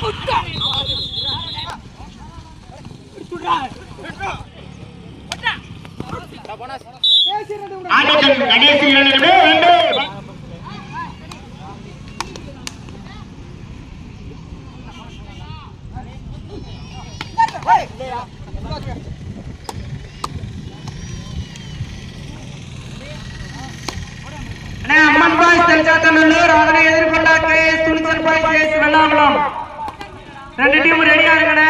ஆட்டத்தின் கடைசி 2 அம்மன் பாய்ஸ் தென்காத்தநல்லூர் அதனை எதிர்கொண்ட KS துணிச்சல் பாய்ஸ் KS வெள்ளாங்குளம் 2 டீம் ரெடியா இருங்கண்ணே.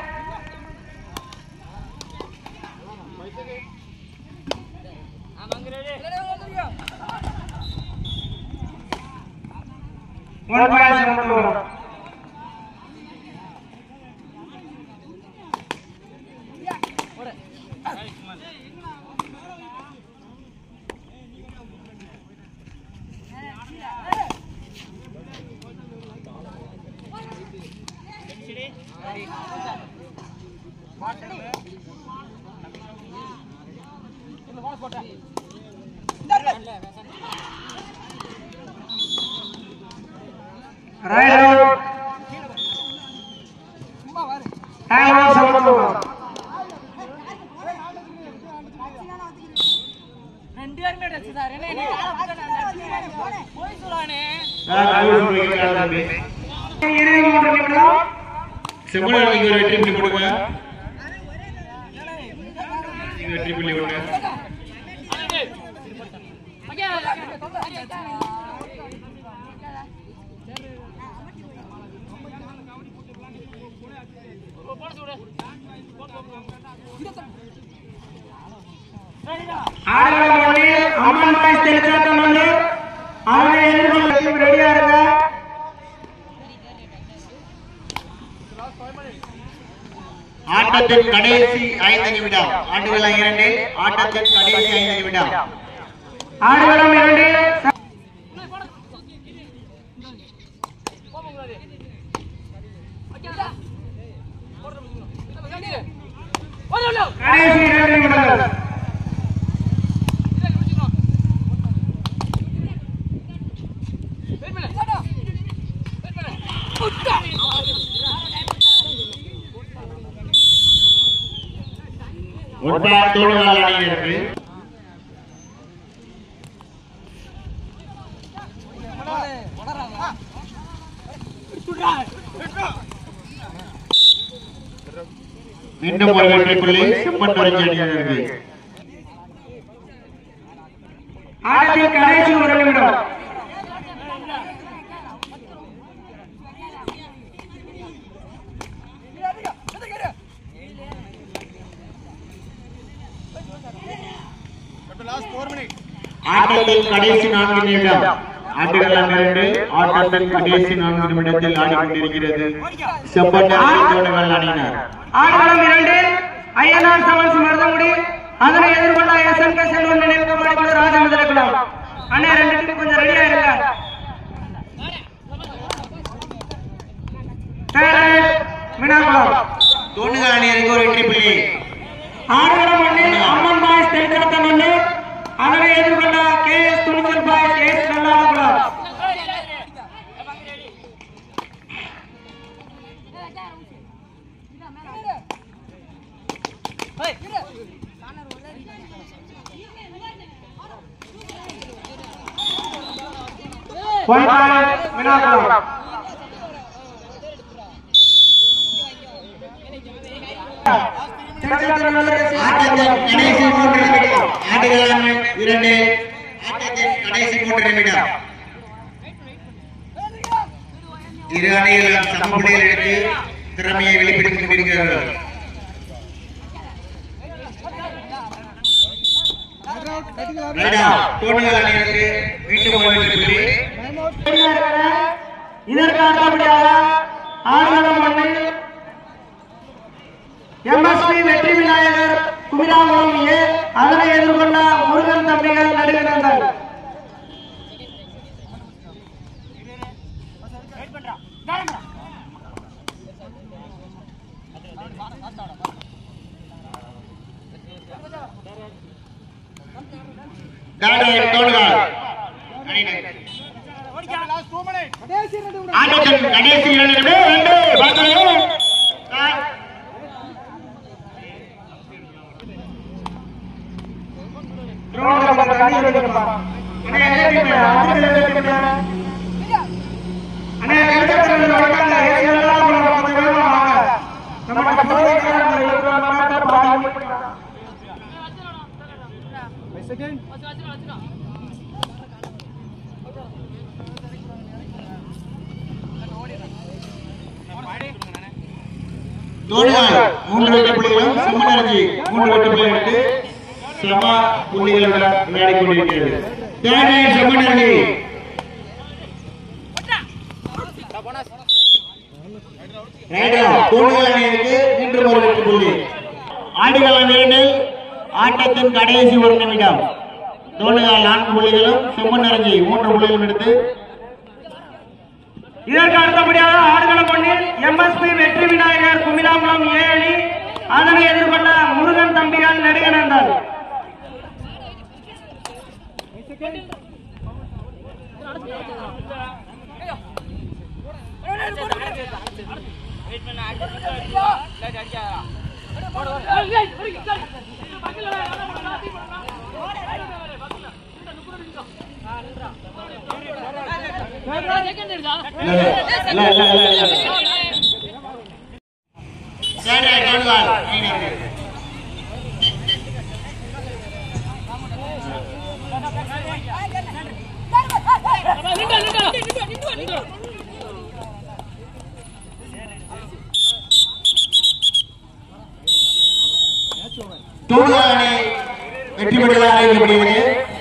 ஒன் பாய்ஸ் கொண்டு வரும். Right out. Time out 7 over. Amman boys Thenkathanallur அதனை எதிர்கொள்ள ரெடியா இருங்க. ஆட்டத்தின் கடைசி 5 நிமிடம். ஆடுகளம் 2 ஆட்டத்தின் கடைசி 5 நிமிடம். ஆடுகளம் 2 கடைசி 2 நிமிடங்கள். ஒட்டார் தோடுகள் அணியினருக்கு மீண்டும் ஒரு வெற்றி புள்ளி செம்மன் வரைஞ்சி அணியினருக்கு. ஆட்டத்தின் கடைசி 1 நிமிடம். ஆட்டத்தின் கடைசி 4 நிமிடம். ஆடுகளம் 2 ஆட்டத்தின் கடைசி 4 நிமிடத்தில் ஆடிக்கொண்டிருக்கிறது செம்மன் தோடுகள் அணியினர். ஆடுகளம் 2 ஐயனார் சமன்ஸ் மருதங்குடி அதனை எதிர்கொண்ட SNK செல்வன் நினைவு கபடி ராஜமுதலகுளம். அண்ணே 2 டீம் கொஞ்சம் ரெடியா இருங்க. மீனாகுளம் தோடுகள் அணியினருக்கு ஒரு வெற்றி புள்ளி. ஆடுகளம் 1 அம்மன் பாய்ஸ் தென்காத்தநல்லூர் அதனை எதிர்கொண்ட KS துணிச்சல் boys KS Vellankulam. Point Meenakulam. ஆட்டத்தின் கடைசி 3 நிமிடம். ஆடுகளம் 2 ஆட்டத்தின் கடைசி 3 நிமிடம். இரு அணிகளும் சமபுள்ளியில் எடுத்து திறமையை வெளிப்படுத்திக் கொண்டிருக்கிறார்கள். தோடுகள் அணியினருக்கு மீண்டும் ஒரு வெற்றி புள்ளி. இதற்கு அடுத்தபடியாக ஆடுகளம் 1 MSP வெற்றி விநாயகர் குமிராங்குளம் A அதனை எதிர்கொண்ட முருகன் தம்பிகள் நடுவினர்கள். தோடுகள் ஆட்டத்தின் கடைசி 2 பார்க்கலாம். தோல்வாய் 3 வெற்றி புள்ளிகளும் செம்மனர்ஜி 3 வெற்றி புள்ளிகள் எடுத்து சம புள்ளிகளுடன் விளையாடிக் கொண்டிருக்கிறது. செம்மனர்ஜி தோல்வாய் அணியிற்கு 3 வெற்றி புள்ளி. ஆடுகளம் 2 ஆட்டத்தின் கடைசி 1 நிமிடம். தோல்வாய் 4 புள்ளிகளும் செம்மனர்ஜி 3 புள்ளிகளும் எடுத்து இதற்கு அடுத்தபடியாக ஆடுகளம் 1 எம்எஸ்பி வெற்றி விநாயகர் குமிலாங்குளம் ஏ அணி அதனை எதிர்கொண்ட முருகன் தம்பிகள் நெடுகனந்தால். வெற்றி பெற்றதாக அறிவிக்கப்படுகிறது.